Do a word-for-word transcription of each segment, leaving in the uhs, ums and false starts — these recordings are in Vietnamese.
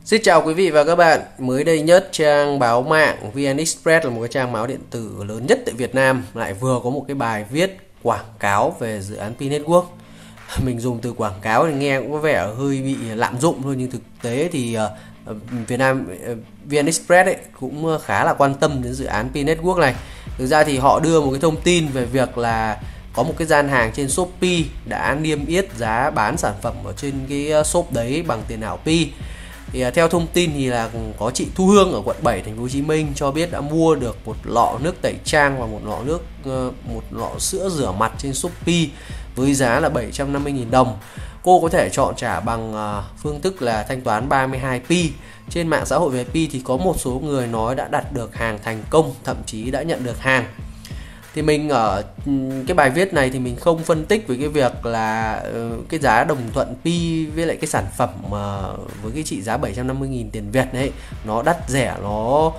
Xin chào quý vị và các bạn. Mới đây nhất, trang báo mạng vê en Express là một cái trang báo điện tử lớn nhất tại Việt Nam lại vừa có một cái bài viết quảng cáo về dự án Pi Network. Mình dùng từ quảng cáo thì nghe cũng có vẻ hơi bị lạm dụng thôi, nhưng thực tế thì uh, Việt Nam uh, vê en Express ấy cũng khá là quan tâm đến dự án Pi Network này. Thực ra thì họ đưa một cái thông tin về việc là có một cái gian hàng trên Shopee đã niêm yết giá bán sản phẩm ở trên cái shop đấy bằng tiền ảo Pi. Thì uh, theo thông tin thì là có chị Thu Hương ở quận bảy thành phố Hồ Chí Minh cho biết đã mua được một lọ nước tẩy trang và một lọ nước uh, một lọ sữa rửa mặt trên Shopee với giá là bảy trăm năm mươi nghìn đồng. Cô có thể chọn trả bằng uh, phương thức là thanh toán ba mươi hai Pi. Trên mạng xã hội về Pi thì có một số người nói đã đặt được hàng thành công, thậm chí đã nhận được hàng. Thì mình ở cái bài viết này thì mình không phân tích với cái việc là cái giá đồng thuận Pi với lại cái sản phẩm với cái trị giá bảy trăm năm mươi nghìn tiền Việt đấy nó đắt rẻ, nó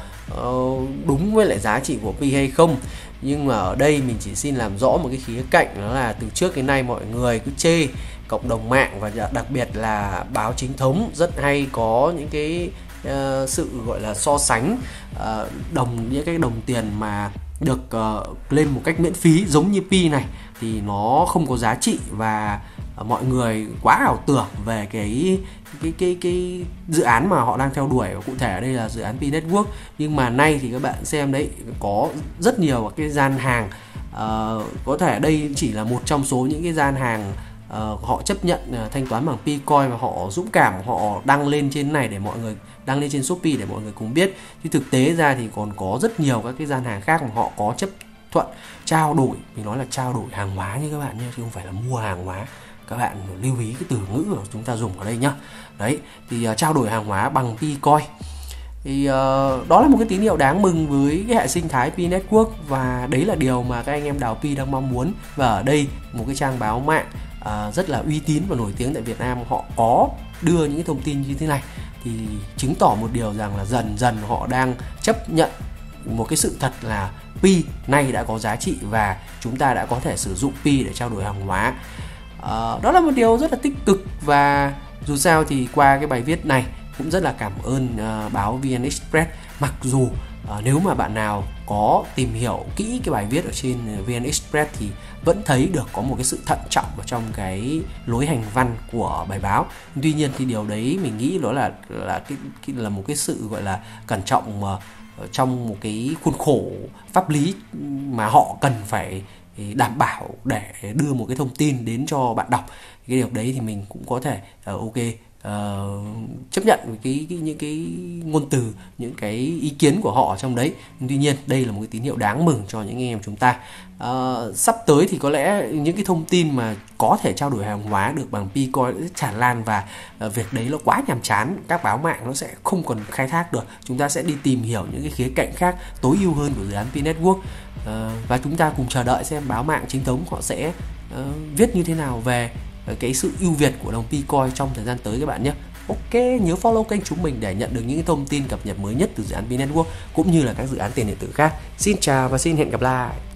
đúng với lại giá trị của Pi hay không. Nhưng mà ở đây mình chỉ xin làm rõ một cái khía cạnh, đó là từ trước đến nay mọi người cứ chê cộng đồng mạng và đặc biệt là báo chính thống rất hay có những cái uh, sự gọi là so sánh uh, đồng những cái đồng tiền mà được uh, lên một cách miễn phí giống như Pi này thì nó không có giá trị, và uh, mọi người quá ảo tưởng về cái cái cái cái dự án mà họ đang theo đuổi, và cụ thể ở đây là dự án Pi Network. Nhưng mà nay thì các bạn xem đấy, có rất nhiều cái gian hàng, uh, có thể đây chỉ là một trong số những cái gian hàng Uh, họ chấp nhận uh, thanh toán bằng Picoin, và họ dũng cảm họ đăng lên trên này để mọi người đăng lên trên Shopee để mọi người cùng biết. Chứ thực tế ra thì còn có rất nhiều các cái gian hàng khác mà họ có chấp thuận trao đổi, mình nói là trao đổi hàng hóa như các bạn nhé, chứ không phải là mua hàng hóa. Các bạn lưu ý cái từ ngữ của chúng ta dùng ở đây nhá. Đấy, thì uh, trao đổi hàng hóa bằng Picoin. Thì uh, đó là một cái tín hiệu đáng mừng với cái hệ sinh thái Pi Network, và đấy là điều mà các anh em đào Pi đang mong muốn. Và ở đây một cái trang báo mạng uh, rất là uy tín và nổi tiếng tại Việt Nam, họ có đưa những cái thông tin như thế này thì chứng tỏ một điều rằng là dần dần họ đang chấp nhận một cái sự thật là Pi nay đã có giá trị và chúng ta đã có thể sử dụng Pi để trao đổi hàng hóa. Uh, đó là một điều rất là tích cực, và dù sao thì qua cái bài viết này cũng rất là cảm ơn uh, báo vê en Express. Mặc dù uh, nếu mà bạn nào có tìm hiểu kỹ cái bài viết ở trên vê en Express thì vẫn thấy được có một cái sự thận trọng ở trong cái lối hành văn của bài báo. Tuy nhiên thì điều đấy mình nghĩ đó là là cái, cái là một cái sự gọi là cẩn trọng mà trong một cái khuôn khổ pháp lý mà họ cần phải đảm bảo để đưa một cái thông tin đến cho bạn đọc. Cái điều đấy thì mình cũng có thể uh, ok Uh, chấp nhận với cái, cái những cái ngôn từ, những cái ý kiến của họ trong đấy. Nhưng tuy nhiên đây là một cái tín hiệu đáng mừng cho những anh em chúng ta. Uh, sắp tới thì có lẽ những cái thông tin mà có thể trao đổi hàng hóa được bằng Picoin sẽ tràn lan, và uh, việc đấy nó quá nhàm chán, các báo mạng nó sẽ không còn khai thác được. Chúng ta sẽ đi tìm hiểu những cái khía cạnh khác tối ưu hơn của dự án Pi Network, uh, và chúng ta cùng chờ đợi xem báo mạng chính thống họ sẽ uh, viết như thế nào về cái sự ưu việt của đồng Picoin trong thời gian tới các bạn nhé. Ok, nhớ follow kênh chúng mình để nhận được những thông tin cập nhật mới nhất từ dự án Pi Network cũng như là các dự án tiền điện tử khác. Xin chào và xin hẹn gặp lại.